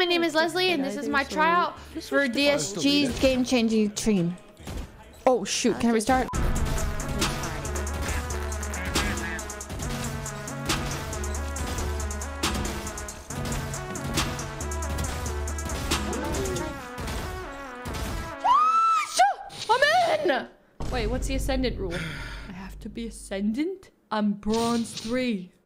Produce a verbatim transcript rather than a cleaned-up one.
my name is Leslie, and this is my tryout for D S G's game-changing stream. Oh shoot, can I restart? I'm in! Wait, what's the ascendant rule? I have to be ascendant? I'm bronze three.